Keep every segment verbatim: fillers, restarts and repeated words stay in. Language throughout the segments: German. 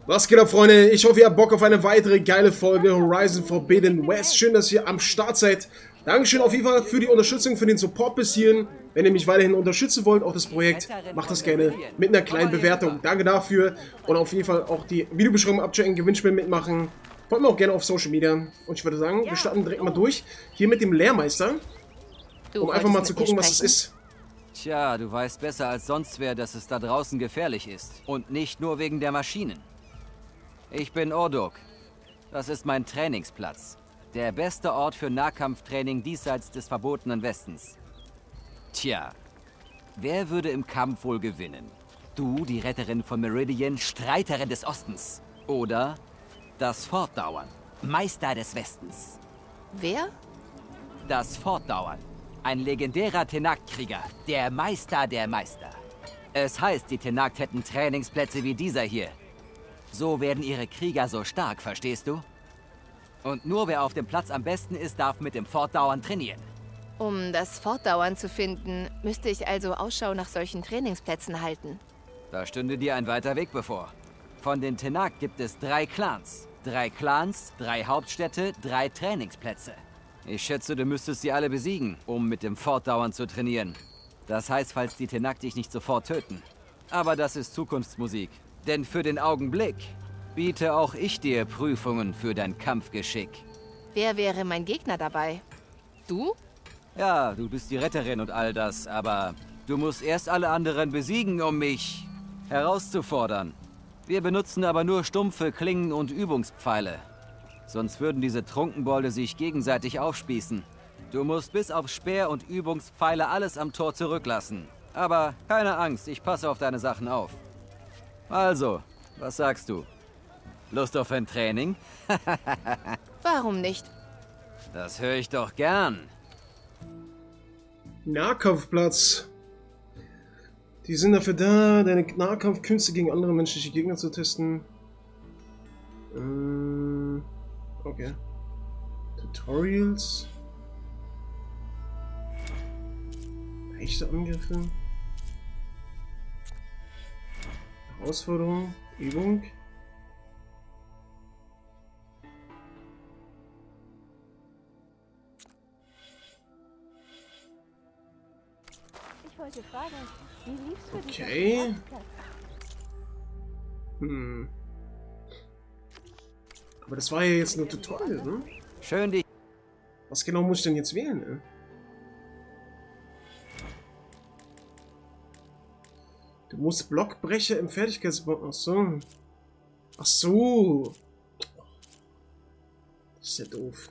Was geht ab, Freunde? Ich hoffe, ihr habt Bock auf eine weitere geile Folge Horizon Forbidden West. Schön, dass ihr am Start seid. Dankeschön auf jeden Fall für die Unterstützung, für den Support bis hierhin. Wenn ihr mich weiterhin unterstützen wollt, auch das Projekt, macht das gerne mit einer kleinen Bewertung. Danke dafür. Und auf jeden Fall auch die Videobeschreibung abchecken, Gewinnspiel mitmachen. Folgt mir auch gerne auf Social Media. Und ich würde sagen, wir starten direkt mal durch. Hier mit dem Lehrmeister. Um einfach mal zu gucken, was es ist. Tja, du weißt besser als sonst wer, dass es da draußen gefährlich ist. Und nicht nur wegen der Maschinen. Ich bin Ordok. Das ist mein Trainingsplatz. Der beste Ort für Nahkampftraining diesseits des verbotenen Westens. Tja, wer würde im Kampf wohl gewinnen? Du, die Retterin von Meridian, Streiterin des Ostens. Oder das Fortdauern, Meister des Westens. Wer? Das Fortdauern. Ein legendärer Tenakt-Krieger, der Meister der Meister. Es heißt, die Tenakt hätten Trainingsplätze wie dieser hier. So werden ihre Krieger so stark, verstehst du? Und nur wer auf dem Platz am besten ist, darf mit dem Fortdauern trainieren. Um das Fortdauern zu finden, müsste ich also Ausschau nach solchen Trainingsplätzen halten. Da stünde dir ein weiter Weg bevor. Von den Tenakt gibt es drei Clans. Drei Clans, drei Hauptstädte, drei Trainingsplätze. Ich schätze, du müsstest sie alle besiegen, um mit dem Fortdauern zu trainieren. Das heißt, falls die Tenakt dich nicht sofort töten. Aber das ist Zukunftsmusik. Denn für den Augenblick biete auch ich dir Prüfungen für dein Kampfgeschick. Wer wäre mein Gegner dabei? Du? Ja, du bist die Retterin und all das, aber du musst erst alle anderen besiegen, um mich herauszufordern. Wir benutzen aber nur stumpfe Klingen und Übungspfeile. Sonst würden diese Trunkenbolde sich gegenseitig aufspießen. Du musst bis auf Speer und Übungspfeile alles am Tor zurücklassen. Aber keine Angst, ich passe auf deine Sachen auf. Also, was sagst du? Lust auf ein Training? Warum nicht? Das höre ich doch gern. Nahkampfplatz. Die sind dafür da, deine Nahkampfkünste gegen andere menschliche Gegner zu testen. Ähm, okay. Tutorials. Echte Angriffe. Herausforderung. Übung. Ich wollte fragen, wie lief's für dich? Okay. Hm. Aber das war ja jetzt nur Tutorial, ne? Schön, dich. Was genau muss ich denn jetzt wählen, ne? Du musst Blockbrecher im Fertigkeitsbaum. Ach so. Ach so. Das ist ja doof.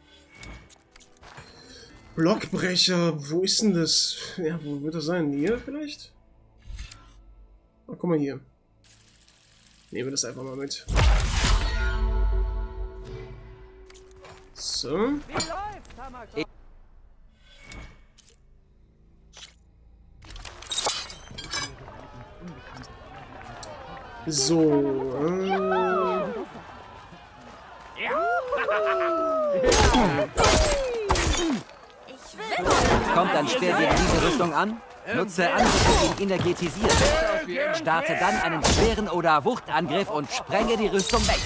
Blockbrecher, wo ist denn das? Ja, wo wird das sein? Hier vielleicht? Ah, guck mal hier. Nehmen wir das einfach mal mit. So. So. Äh. Kommt ein Speer gegen diese Rüstung an? Nutze Angriffe gegen energetisiert. Starte dann einen schweren oder Wuchtangriff und sprenge die Rüstung weg.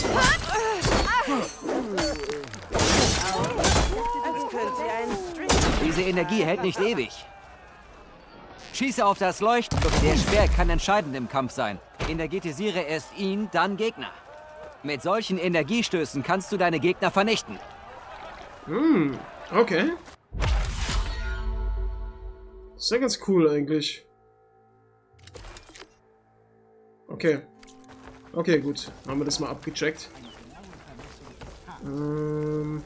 Diese Energie hält nicht ewig. Schieße auf das Leuchten. Der Speer kann entscheidend im Kampf sein. Energetisiere erst ihn, dann Gegner. Mit solchen Energiestößen kannst du deine Gegner vernichten. Hm, okay. Ist ja ganz cool eigentlich. Okay. Okay, gut. Haben wir das mal abgecheckt. Ähm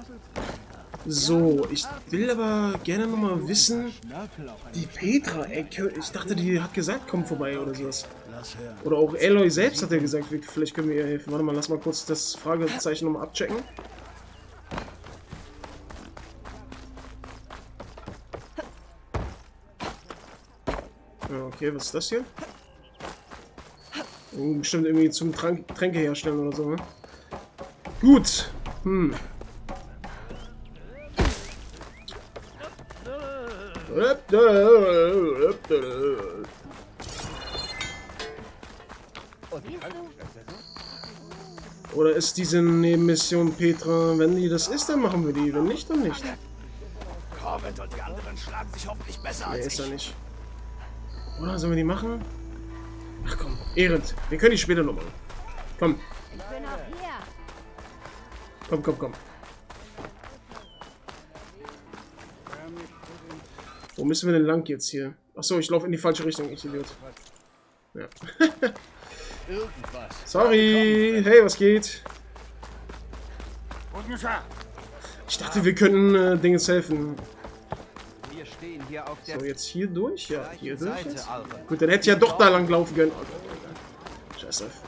so, ich will aber gerne noch mal wissen, die Petra, ey, ich dachte, die hat gesagt, komm vorbei oder sowas. Oder auch Aloy selbst hat ja gesagt, vielleicht können wir ihr helfen. Warte mal, lass mal kurz das Fragezeichen noch mal abchecken. Ja, okay, was ist das hier? Bestimmt irgendwie zum Trank Tränke herstellen oder so, ne? Gut. Hm. Oder ist diese Nebenmission Petra? Wenn die das ist, dann machen wir die. Wenn nicht, dann nicht. Corvette und die anderen schlagen sich hoffentlich besser Nee, als ist er ich. nicht. Oder sollen wir die machen? Ach komm, Ehrend. Wir können die später noch machen. Komm, Ich bin auch hier. komm, komm, komm. Wo müssen wir denn lang jetzt hier? Achso, ich laufe in die falsche Richtung, ich Idiot. Ja. Sorry. Hey, was geht? Ich dachte, wir können äh, Dingens helfen. Wir stehen hier auf der So, jetzt hier durch? Ja, hier durch Seite, jetzt. Alter. Gut, dann hätte ich ja doch da lang laufen können. Oh, Scheiß drauf.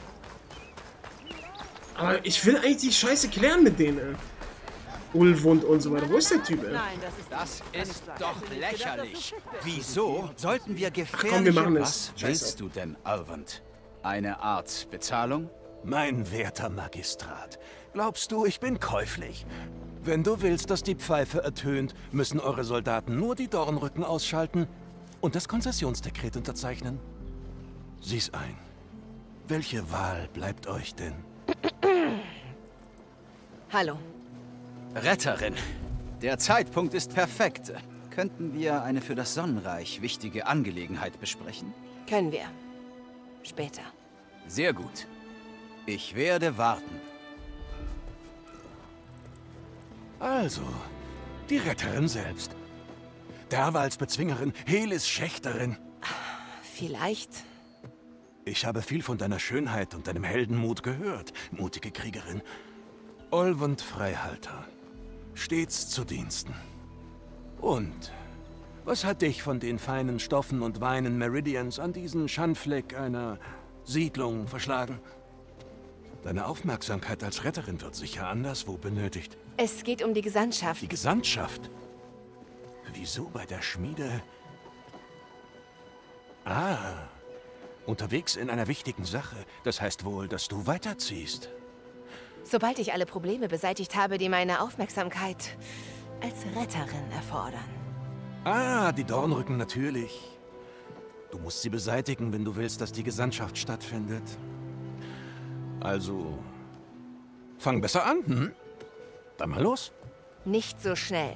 Aber ich will eigentlich die Scheiße klären mit denen, ey. Ulwund und so weiter. Wo ist der Typ, ey? Das ist doch lächerlich. Wieso sollten wir gefährliche... komm, wir machen es. Was Scheiß willst du denn, Alvand? Eine Art Bezahlung? Mein werter Magistrat, glaubst du, ich bin käuflich? Wenn du willst, dass die Pfeife ertönt, müssen eure Soldaten nur die Dornrücken ausschalten und das Konzessionsdekret unterzeichnen. Sieh's ein. Welche Wahl bleibt euch denn? Hallo. Retterin, der Zeitpunkt ist perfekt. Könnten wir eine für das Sonnenreich wichtige Angelegenheit besprechen? Können wir. Später. Sehr gut. Ich werde warten. Also, die Retterin selbst. Derwals Bezwingerin, Helis Schächterin. Vielleicht. Ich habe viel von deiner Schönheit und deinem Heldenmut gehört, mutige Kriegerin. Olwund Freihalter. Stets zu Diensten. Und was hat dich von den feinen Stoffen und Weinen Meridians an diesen Schandfleck einer Siedlung verschlagen? Deine Aufmerksamkeit als Retterin wird sicher anderswo benötigt. Es geht um die Gesandtschaft. Die Gesandtschaft? Wieso bei der Schmiede? Ah, unterwegs in einer wichtigen Sache. Das heißt wohl, dass du weiterziehst. Sobald ich alle Probleme beseitigt habe, die meine Aufmerksamkeit als Retterin erfordern. Ah, die Dornrücken natürlich. Du musst sie beseitigen, wenn du willst, dass die Gesandtschaft stattfindet. Also, fang besser an, hm? Dann mal los. Nicht so schnell.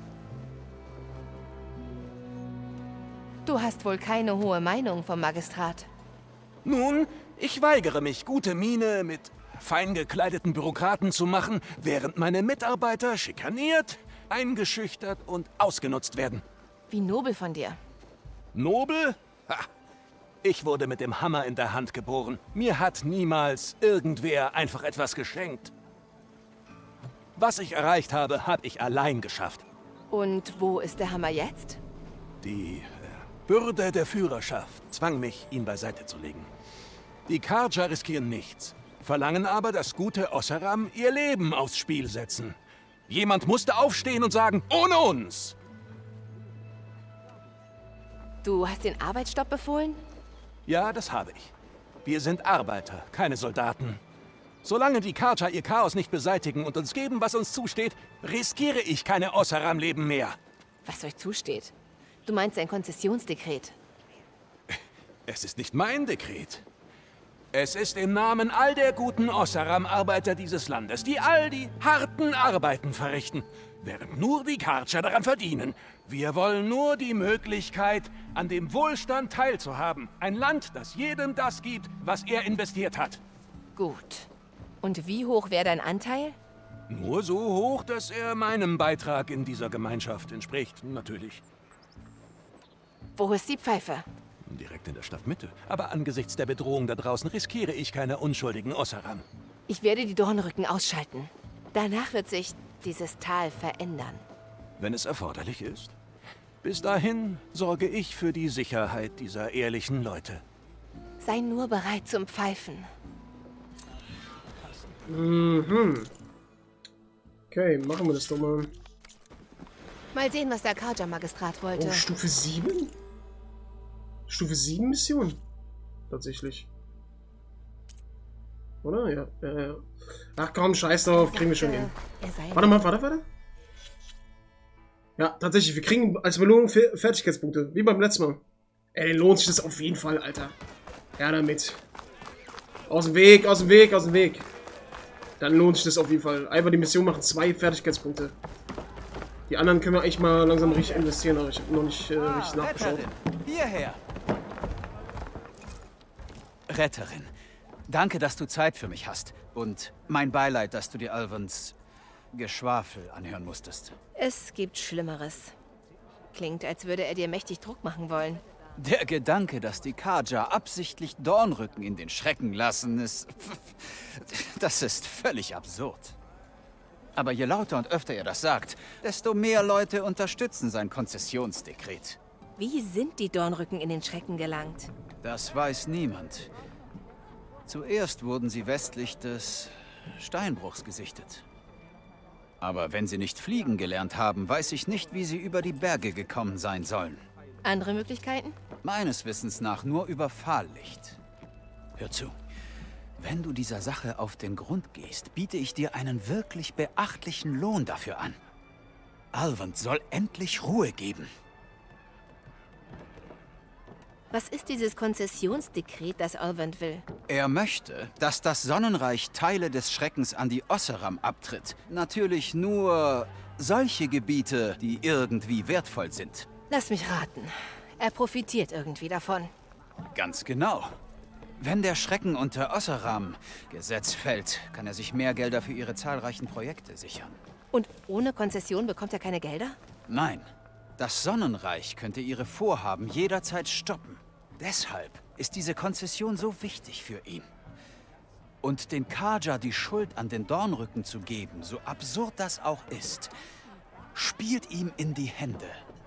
Du hast wohl keine hohe Meinung vom Magistrat. Nun, ich weigere mich, gute Miene mit fein gekleideten Bürokraten zu machen, während meine Mitarbeiter schikaniert, eingeschüchtert und ausgenutzt werden. Wie nobel von dir. Nobel? Ha! Ich wurde mit dem Hammer in der Hand geboren. Mir hat niemals irgendwer einfach etwas geschenkt. Was ich erreicht habe, habe ich allein geschafft. Und wo ist der Hammer jetzt? Die äh, Bürde der Führerschaft zwang mich, ihn beiseite zu legen. Die Carja riskieren nichts, verlangen aber, dass gute Osseram ihr Leben aufs Spiel setzen. Jemand musste aufstehen und sagen, ohne uns! Du hast den Arbeitsstopp befohlen? Ja, das habe ich. Wir sind Arbeiter, keine Soldaten. Solange die Carja ihr Chaos nicht beseitigen und uns geben, was uns zusteht, riskiere ich keine Osseram-Leben mehr. Was euch zusteht? Du meinst ein Konzessionsdekret. Es ist nicht mein Dekret. Es ist im Namen all der guten Osseram-Arbeiter dieses Landes, die all die harten Arbeiten verrichten, während nur die Carja daran verdienen. Wir wollen nur die Möglichkeit, an dem Wohlstand teilzuhaben. Ein Land, das jedem das gibt, was er investiert hat. Gut. Und wie hoch wäre dein Anteil? Nur so hoch, dass er meinem Beitrag in dieser Gemeinschaft entspricht, natürlich. Wo ist die Pfeife? Direkt in der Stadtmitte. Aber angesichts der Bedrohung da draußen riskiere ich keine unschuldigen Osseram. Ich werde die Dornrücken ausschalten. Danach wird sich dieses Tal verändern. Wenn es erforderlich ist. Bis dahin sorge ich für die Sicherheit dieser ehrlichen Leute. Sei nur bereit zum Pfeifen. Mhm. Okay, machen wir das doch mal. Mal sehen, was der Carja-Magistrat wollte. Oh, Stufe sieben? Stufe sieben Mission. Tatsächlich. Oder? Ja, ja, ja. Ach komm, scheiß drauf, kriegen wir schon hin. Er sei Warte mal, warte, warte. Ja, tatsächlich, wir kriegen als Belohnung Fe- Fertigkeitspunkte. Wie beim letzten Mal. Ey, lohnt sich das auf jeden Fall, Alter. Ja, damit. Aus dem Weg, aus dem Weg, aus dem Weg. Dann lohnt sich das auf jeden Fall. Einfach die Mission machen zwei Fertigkeitspunkte. Die anderen können wir eigentlich mal langsam richtig investieren, aber ich habe noch nicht äh, richtig nachgeschaut. Retterin, hierher! Retterin, danke, dass du Zeit für mich hast. Und mein Beileid, dass du dir Alvins Geschwafel anhören musstest. Es gibt Schlimmeres. Klingt, als würde er dir mächtig Druck machen wollen. Der Gedanke, dass die Carja absichtlich Dornrücken in den Schrecken lassen, ist... Das ist völlig absurd. Aber je lauter und öfter er das sagt, desto mehr Leute unterstützen sein Konzessionsdekret. Wie sind die Dornrücken in den Schrecken gelangt? Das weiß niemand. Zuerst wurden sie westlich des Steinbruchs gesichtet. Aber wenn sie nicht fliegen gelernt haben, weiß ich nicht, wie sie über die Berge gekommen sein sollen. Andere Möglichkeiten? Meines Wissens nach nur über Fahllicht. Hör zu. Wenn du dieser Sache auf den Grund gehst, biete ich dir einen wirklich beachtlichen Lohn dafür an. Alvin soll endlich Ruhe geben. Was ist dieses Konzessionsdekret, das Alvin will? Er möchte, dass das Sonnenreich Teile des Schreckens an die Osseram abtritt. Natürlich nur solche Gebiete, die irgendwie wertvoll sind. Lass mich raten. Er profitiert irgendwie davon. Ganz genau. Wenn der Schrecken unter Osseram Gesetz fällt, kann er sich mehr Gelder für ihre zahlreichen Projekte sichern. Und ohne Konzession bekommt er keine Gelder? Nein. Das Sonnenreich könnte ihre Vorhaben jederzeit stoppen. Deshalb ist diese Konzession so wichtig für ihn. Und den Carja die Schuld an den Dornrücken zu geben, so absurd das auch ist, spielt ihm in die Hände.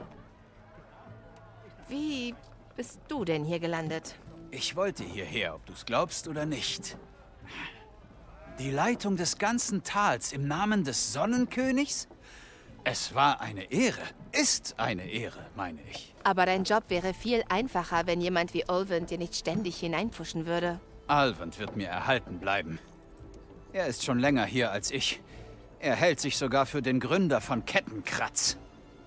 Wie bist du denn hier gelandet? Ich wollte hierher, ob du es glaubst oder nicht. Die Leitung des ganzen Tals im Namen des Sonnenkönigs? Es war eine Ehre. Ist eine Ehre, meine ich. Aber dein Job wäre viel einfacher, wenn jemand wie Olvin dir nicht ständig hineinpfuschen würde. Alvin wird mir erhalten bleiben. Er ist schon länger hier als ich. Er hält sich sogar für den Gründer von Kettenkratz.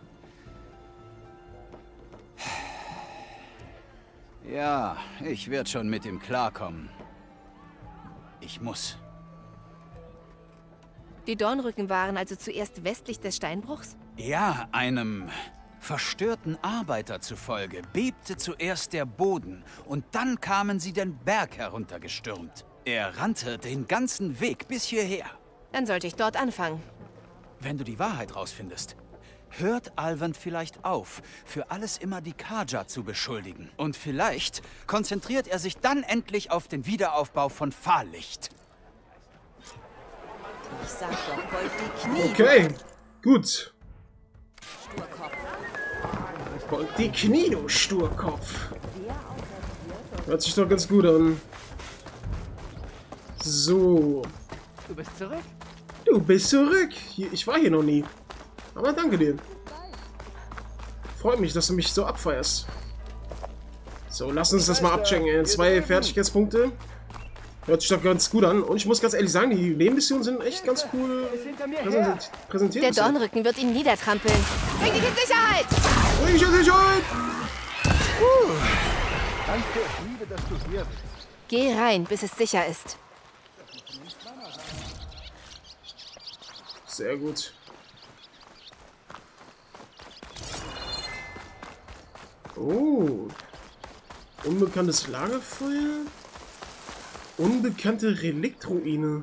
Ja, ich werde schon mit ihm klarkommen. Ich muss. Die Dornrücken waren also zuerst westlich des Steinbruchs? Ja, einem verstörten Arbeiter zufolge bebte zuerst der Boden und dann kamen sie den Berg heruntergestürmt. Er rannte den ganzen Weg bis hierher. Dann sollte ich dort anfangen. Wenn du die Wahrheit rausfindest, hört Alvin vielleicht auf, für alles immer die Carja zu beschuldigen. Und vielleicht konzentriert er sich dann endlich auf den Wiederaufbau von Fahllicht. Ich sag doch, Gold die Knie. Okay, gut. Sturkopf. Gold die Knie, du Sturkopf. Hört sich doch ganz gut an. So. Du bist zurück? Du bist zurück. Hier, ich war hier noch nie. Aber danke dir. Freut mich, dass du mich so abfeierst. So, lass uns das mal abchecken. Zwei Fertigkeitspunkte. Hört sich doch ganz gut an. Und ich muss ganz ehrlich sagen, die Nebenmissionen sind echt ganz cool präsentiert. präsentiert Der Dornrücken wird ihn niedertrampeln. Bring dich in Sicherheit! Bring dich in Sicherheit! Uh. Danke, ich liebe, dass du hier bist. Geh rein, bis es sicher ist. Sehr gut. Oh. Unbekanntes Lagerfeuer. Unbekannte Reliktruine.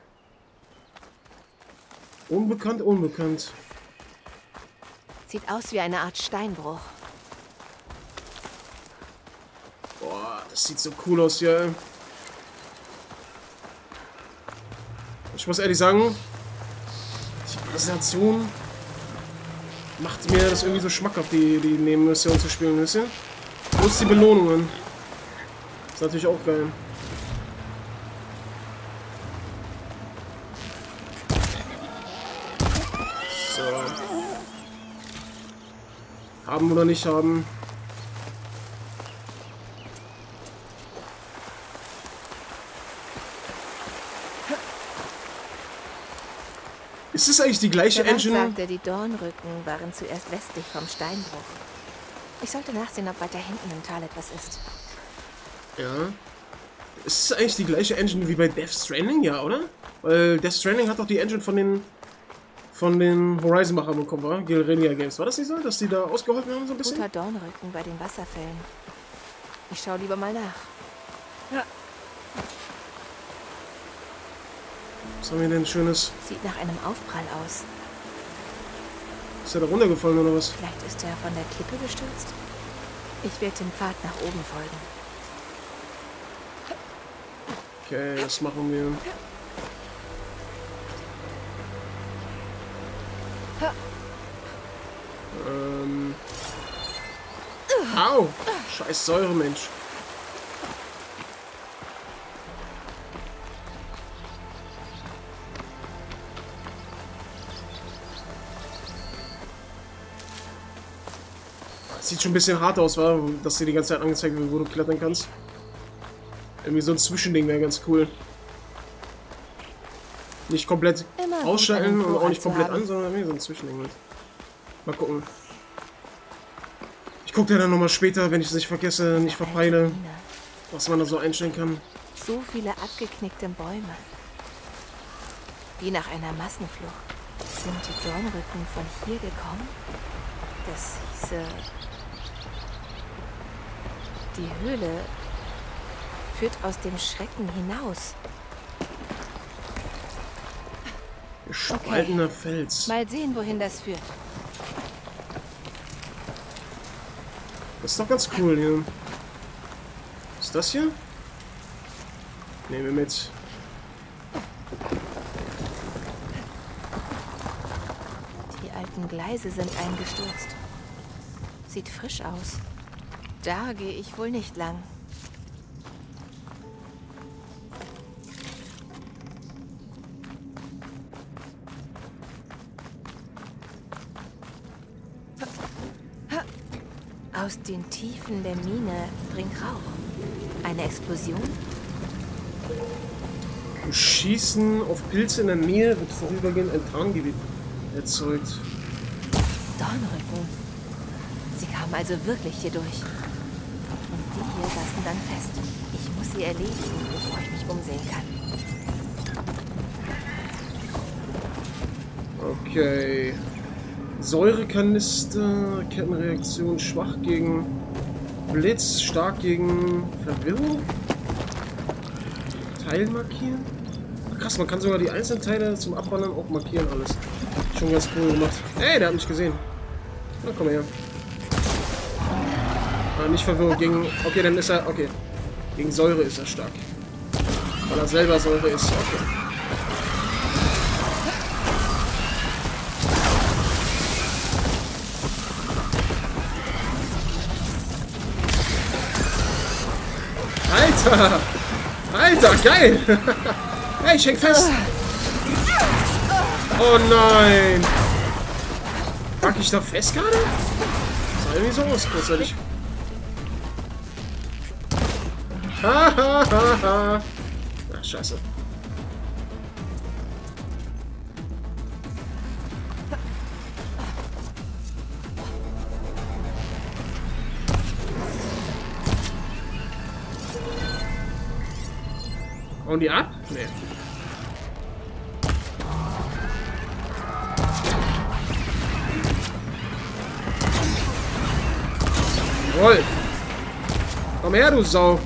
Unbekannt, unbekannt. Sieht aus wie eine Art Steinbruch. Boah, das sieht so cool aus hier. Ich muss ehrlich sagen, die Präsentation macht mir das irgendwie so schmackhaft, die, die Nebenmission zu spielen, wisst ihr? Plus die Belohnungen. Ist natürlich auch geil. So. Haben oder nicht haben. Ist es eigentlich die gleiche Gerard Engine? sagte, die Dornrücken waren zuerst westlich vom Steinbruch. Ich sollte nachsehen, ob weiter hinten im Tal etwas ist. Ja. Ist es eigentlich die gleiche Engine wie bei Death Stranding, ja, oder? Weil Death Stranding hat doch die Engine von den von den Horizon-Machern bekommen, war? Guerrilla Games. War das nicht so, dass die da ausgeholfen haben so ein bisschen? Guter Dornrücken bei den Wasserfällen. Ich schau lieber mal nach. Ja. Was haben wir denn Schönes? Sieht nach einem Aufprall aus. Ist er da runtergefallen oder was? Vielleicht ist er von der Klippe gestürzt. Ich werde dem Pfad nach oben folgen. Okay, das machen wir. Ähm. Au! Scheiß Säure, Mensch. Sieht schon ein bisschen hart aus, war, dass dir die ganze Zeit angezeigt wird, wo du klettern kannst. Irgendwie so ein Zwischending wäre ganz cool. Nicht komplett Immer ausschalten und auch nicht komplett haben. an, sondern irgendwie so ein Zwischending halt. Mal gucken. Ich gucke dir dann nochmal später, wenn ich es nicht vergesse, nicht verpeile, was man da so einstellen kann. So viele abgeknickte Bäume. Wie nach einer Massenflucht. Sind die Dornrücken von hier gekommen? Das hieße... Die Höhle führt aus dem Schrecken hinaus. Gespaltener Fels. Mal sehen, wohin das führt. Das ist doch ganz cool hier. Was ist das hier? Nehmen wir mit. Die alten Gleise sind eingestürzt. Sieht frisch aus. Da gehe ich wohl nicht lang. Aus den Tiefen der Mine dringt Rauch. Eine Explosion? Im Schießen auf Pilze in der Nähe wird vorübergehend ein Tarngebiet erzeugt. Dornrücken. Sie kamen also wirklich hier durch. Und die hier saßen dann fest. Ich muss sie erledigen, bevor ich mich umsehen kann. Okay. Säurekanister, Kettenreaktion schwach gegen Blitz, stark gegen Verwirrung. Teil markieren. Ach, krass, man kann sogar die einzelnen Teile zum Abballern auch markieren alles. Schon ganz cool gemacht. Ey, der hat mich gesehen. Na, komm her. Ah, nicht Verwirrung gegen... Okay, dann ist er... Okay. Gegen Säure ist er stark. Weil er selber Säure ist. Okay. Alter! Alter, geil! Hey, ich häng fest! Oh nein! Pack ich da fest gerade? Sah irgendwie so aus, kurzzeitig. Ha ha ha ha! Ach, scheiße. Hauen die ab? Nee. Jawohl. Komm her, du Sau.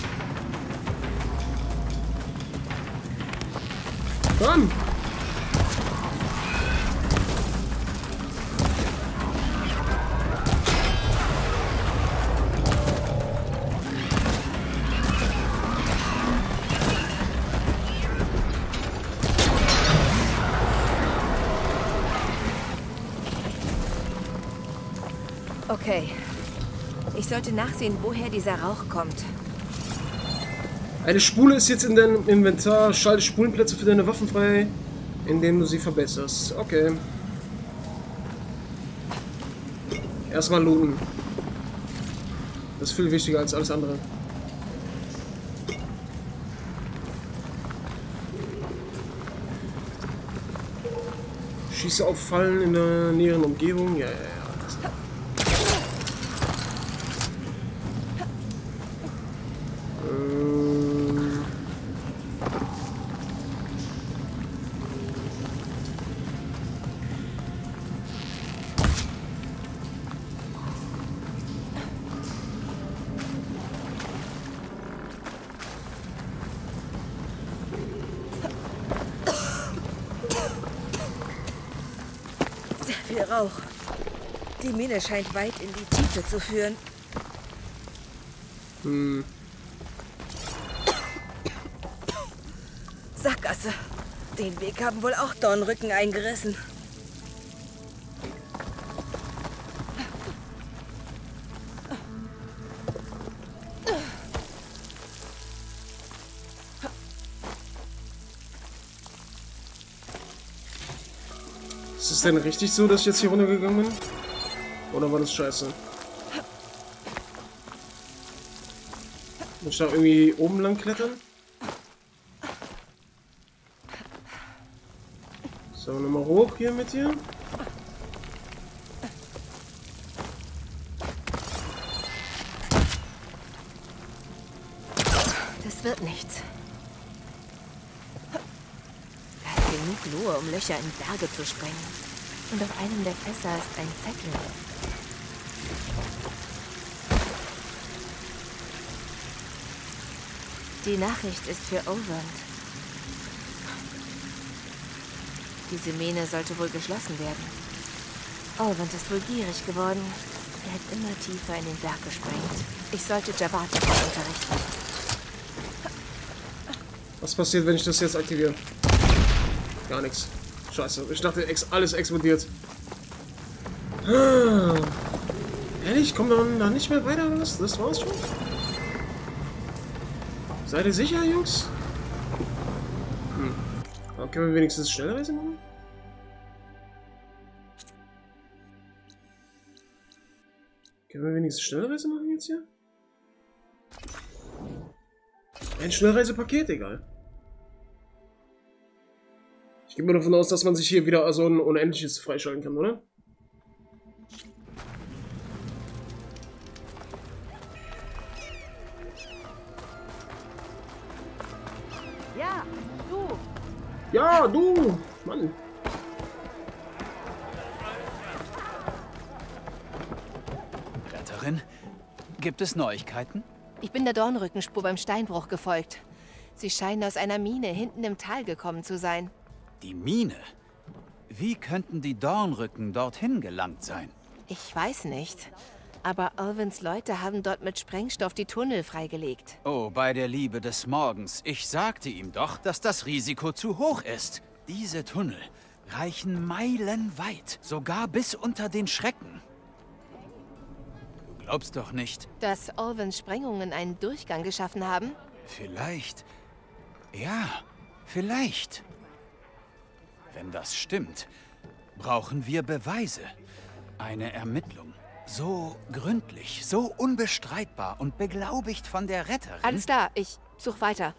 Komm. Okay. Ich sollte nachsehen, woher dieser Rauch kommt. Eine Spule ist jetzt in deinem Inventar. Schalte Spulenplätze für deine Waffen frei, indem du sie verbesserst. Okay. Erstmal looten. Das ist viel wichtiger als alles andere. Schieße auf Fallen in der näheren Umgebung. Ja, ja, ja. Ähm viel Rauch. Die Mine scheint weit in die Tiefe zu führen. Hm. Sackgasse. Den Weg haben wohl auch Dornrücken eingerissen. Ist es denn richtig so, dass ich jetzt hier runtergegangen bin? Oder war das scheiße? Muss ich da irgendwie oben lang klettern? So, nochmal hoch hier mit dir. Das wird nichts. Da ist genug Lohe, um Löcher in Berge zu sprengen. Und auf einem der Fässer ist ein Zettel. Die Nachricht ist für Olvend. Diese Mine sollte wohl geschlossen werden. Olvend ist wohl gierig geworden. Er hat immer tiefer in den Berg gesprengt. Ich sollte Javad unterrichten. Was passiert, wenn ich das jetzt aktiviere? Gar nichts. Scheiße. Ich dachte, ex alles explodiert. Ah. Ehrlich? Kommt dann da nicht mehr weiter oder was? Das war's schon? Seid ihr sicher, Jungs? Hm. Aber können wir wenigstens Schnellreise machen? Können wir wenigstens Schnellreise machen jetzt hier? Ein Schnellreisepaket, egal. Ich gehe mal davon aus, dass man sich hier wieder so ein unendliches freischalten kann, oder? Ja, du. Ja, du! Mann! Retterin, gibt es Neuigkeiten? Ich bin der Dornrückenspur beim Steinbruch gefolgt. Sie scheinen aus einer Mine hinten im Tal gekommen zu sein. Die Mine? Wie könnten die Dornrücken dorthin gelangt sein? Ich weiß nicht. Aber Olvens Leute haben dort mit Sprengstoff die Tunnel freigelegt. Oh, bei der Liebe des Morgens. Ich sagte ihm doch, dass das Risiko zu hoch ist. Diese Tunnel reichen meilenweit, sogar bis unter den Schrecken. Du glaubst doch nicht. Dass Olvens Sprengungen einen Durchgang geschaffen haben? Vielleicht. Ja, vielleicht. Wenn das stimmt, brauchen wir Beweise. Eine Ermittlung. So gründlich, so unbestreitbar und beglaubigt von der Retterin. Alles klar, ich suche weiter.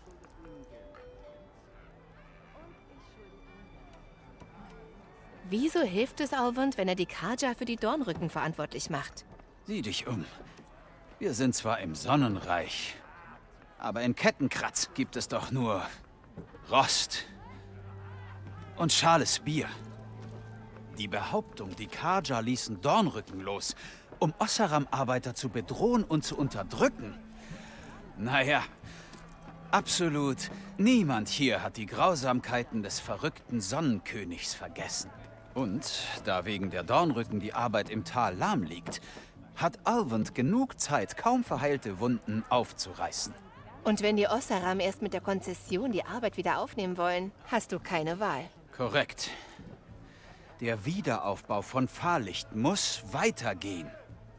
Wieso hilft es Olvend, wenn er die Carja für die Dornrücken verantwortlich macht? Sieh dich um. Wir sind zwar im Sonnenreich, aber in Kettenkratz gibt es doch nur Rost und schales Bier. Die Behauptung, die Carja ließen Dornrücken los, um Oseram-Arbeiter zu bedrohen und zu unterdrücken. Naja, absolut niemand hier hat die Grausamkeiten des verrückten Sonnenkönigs vergessen. Und da wegen der Dornrücken die Arbeit im Tal lahm liegt, hat Olvend genug Zeit, kaum verheilte Wunden aufzureißen. Und wenn die Oseram erst mit der Konzession die Arbeit wieder aufnehmen wollen, hast du keine Wahl. Korrekt. Der Wiederaufbau von Fahrlicht muss weitergehen.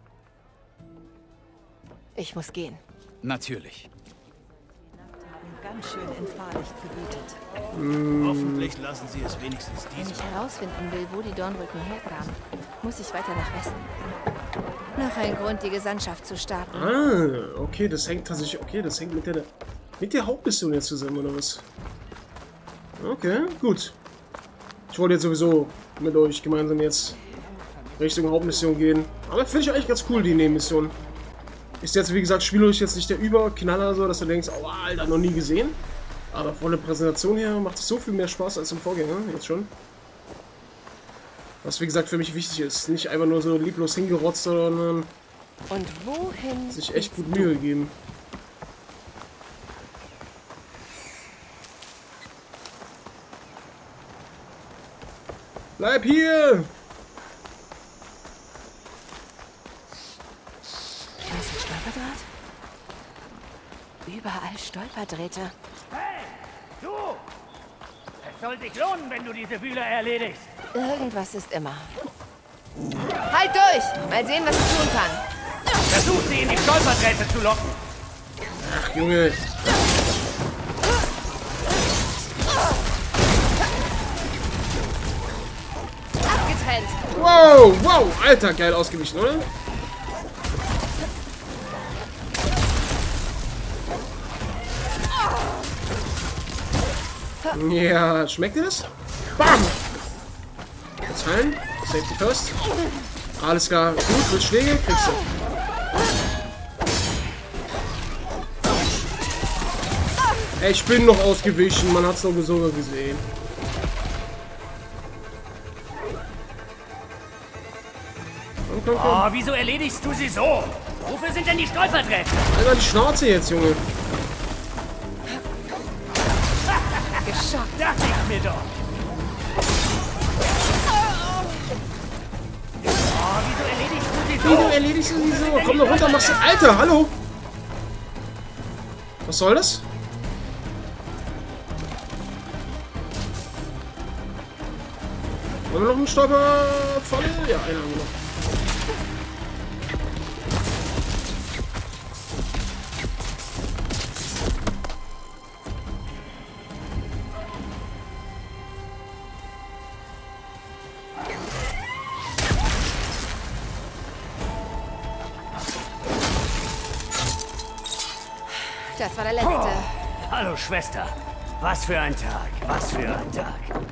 Ich muss gehen. Natürlich. Ganz schön in Fahrlicht gewütet. Mm. Hoffentlich lassen sie es wenigstens Wenn ich diesmal. herausfinden will, wo die Dornrücken herkamen, muss ich weiter nach Westen. Noch ein Grund, die Gesandtschaft zu starten. Ah, okay, das hängt tatsächlich. Okay, das hängt mit der mit der Hauptmission jetzt zusammen, oder was? Okay, gut. Ich wollte jetzt sowieso mit euch gemeinsam jetzt Richtung Hauptmission gehen. Aber finde ich eigentlich ganz cool, die Nebenmission. Ist jetzt, wie gesagt, spielerisch jetzt nicht der Überknaller, so dass du denkst, oh, Alter, noch nie gesehen. Aber von der Präsentation her macht es so viel mehr Spaß als im Vorgänger, jetzt schon. Was, wie gesagt, für mich wichtig ist. Nicht einfach nur so lieblos hingerotzt, sondern Und wohin sich echt gut willst Mühe geben. Bleib hier! Stolperdrähte. Hey, du! Es soll sich lohnen, wenn du diese Wühler erledigst. Irgendwas ist immer. Halt durch! Mal sehen, was ich tun kann. Versuch sie in die Stolperdrähte zu locken. Ach, Junge. Abgetrennt. Wow, wow. Alter, geil ausgewichen, oder? Ja, schmeckt dir das? Bam! Jetzt heilen. Safety first. Alles klar. Gut, mit Schläge kriegst du. Ey, ich bin noch ausgewichen. Man hat es doch sogar gesehen. Komm, komm, komm. Oh, wieso erledigst du sie so? Wofür sind denn die Stolperdrähte? Alter, die Schnauze jetzt, Junge. Geschockt. Dachte ich mir doch. Oh, wieso erledigst du sie so? Wie, du erledigst du sie so? Komm doch runter, machst du... Alter, hallo! Was soll das? Haben wir noch einen Stolperfalle? Ja, einen haben wir noch. Das war der letzte. Oh. Hallo, Schwester. Was für ein Tag. Was für ein Tag.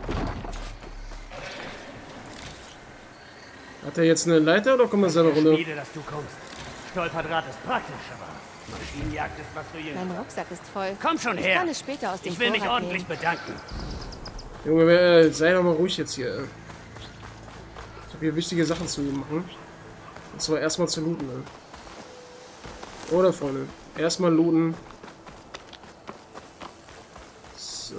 Hat er jetzt eine Leiter oder kommt er selber runter? Schmiede, dass du kommst. Stolperdraht ist praktisch, aber Maschinenjagd ist was für jeden. Mein Rucksack ist voll. Komm schon Ich her. kann es später aus dem Ich will mich Vorrat ordentlich nehmen. bedanken. Junge, wer, sei doch mal ruhig jetzt hier. Ich habe hier wichtige Sachen zu machen. Und zwar erstmal zu looten. Ne? Oder, Freunde? Erstmal looten. So.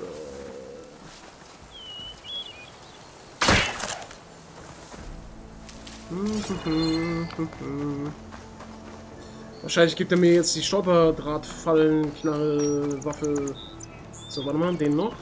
Wahrscheinlich gibt er mir jetzt die Stolperdrahtfallen, Knarre, Waffe. So, warte mal, den noch.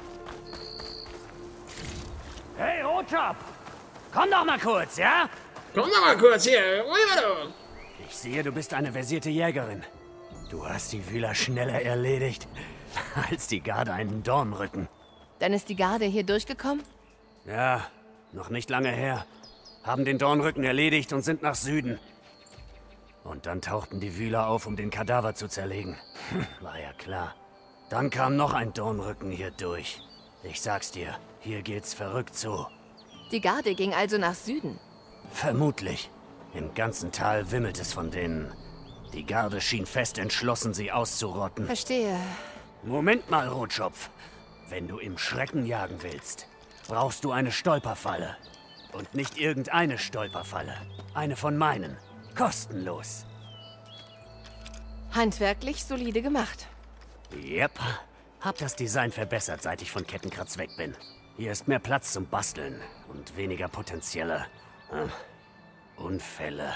Hey, Rotjob! Komm doch mal kurz, ja? Komm doch mal kurz hier, rüber du! Ich sehe, du bist eine versierte Jägerin. Du hast die Wühler schneller erledigt, als die Garde einen Dornrücken. Dann ist die Garde hier durchgekommen? Ja, noch nicht lange her. Haben den Dornrücken erledigt und sind nach Süden. Und dann tauchten die Wühler auf, um den Kadaver zu zerlegen. Hm, war ja klar. Dann kam noch ein Dornrücken hier durch. Ich sag's dir, hier geht's verrückt zu. Die Garde ging also nach Süden. Vermutlich. Im ganzen Tal wimmelt es von denen. Die Garde schien fest entschlossen, sie auszurotten. Verstehe. Moment mal, Rotschopf. Wenn du im Schrecken jagen willst, brauchst du eine Stolperfalle. Und nicht irgendeine Stolperfalle. Eine von meinen. Kostenlos. Handwerklich solide gemacht. Yep. Hab das Design verbessert, seit ich von Kettenkratz weg bin. Hier ist mehr Platz zum Basteln und weniger potenzielle äh, Unfälle.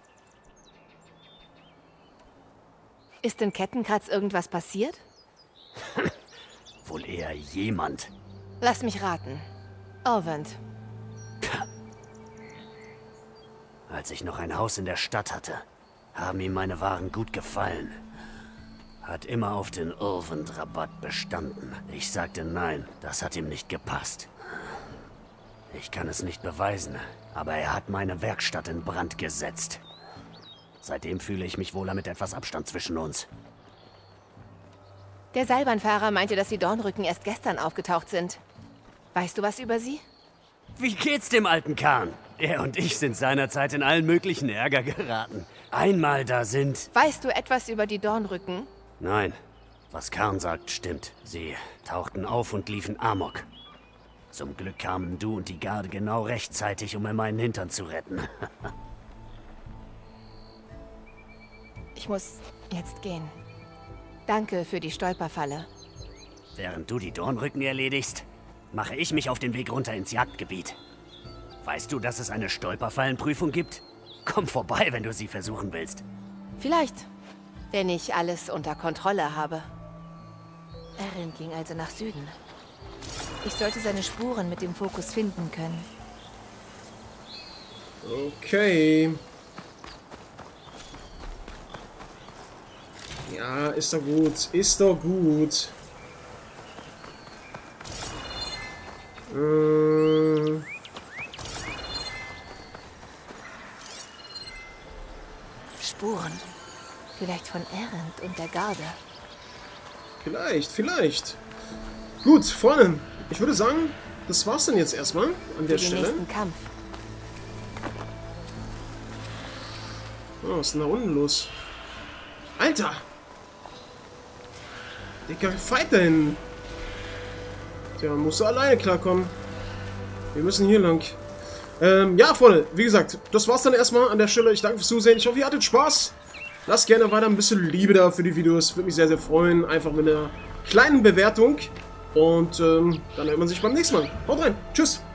Ist in Kettenkratz irgendwas passiert? Wohl eher jemand. Lass mich raten. Orvent. Als ich noch ein Haus in der Stadt hatte, haben ihm meine Waren gut gefallen. Hat immer auf den Orvent-Rabatt bestanden. Ich sagte nein, das hat ihm nicht gepasst. Ich kann es nicht beweisen, aber er hat meine Werkstatt in Brand gesetzt. Seitdem fühle ich mich wohler mit etwas Abstand zwischen uns. Der Seilbahnfahrer meinte, dass die Dornrücken erst gestern aufgetaucht sind. Weißt du was über sie? Wie geht's dem alten Kahn? Er und ich sind seinerzeit in allen möglichen Ärger geraten. Einmal da sind... Weißt du etwas über die Dornrücken? Nein, was Kahn sagt, stimmt. Sie tauchten auf und liefen Amok. Zum Glück kamen du und die Garde genau rechtzeitig, um mir meinen Hintern zu retten. Ich muss jetzt gehen. Danke für die Stolperfalle. Während du die Dornrücken erledigst, mache ich mich auf den Weg runter ins Jagdgebiet. Weißt du, dass es eine Stolperfallenprüfung gibt? Komm vorbei, wenn du sie versuchen willst. Vielleicht, wenn ich alles unter Kontrolle habe. Erin ging also nach Süden. Ich sollte seine Spuren mit dem Fokus finden können. Okay. Ja, ist doch gut. Ist doch gut. Äh... Spuren. Vielleicht von Erend und der Garde. Vielleicht, vielleicht. Gut, Freunde. Ich würde sagen, das war's dann jetzt erstmal an der Für den Stelle. nächsten Kampf. Oh, was ist denn da unten los? Alter! Dicker Fight da hinten. Tja, musst du alleine klarkommen. Wir müssen hier lang. Ähm, ja, Freunde, wie gesagt, das war's dann erstmal an der Stelle. Ich danke fürs Zusehen. Ich hoffe, ihr hattet Spaß. Lasst gerne weiter ein bisschen Liebe da für die Videos. Würde mich sehr, sehr freuen. Einfach mit einer kleinen Bewertung. Und ähm, dann hört man sich beim nächsten Mal. Haut rein. Tschüss.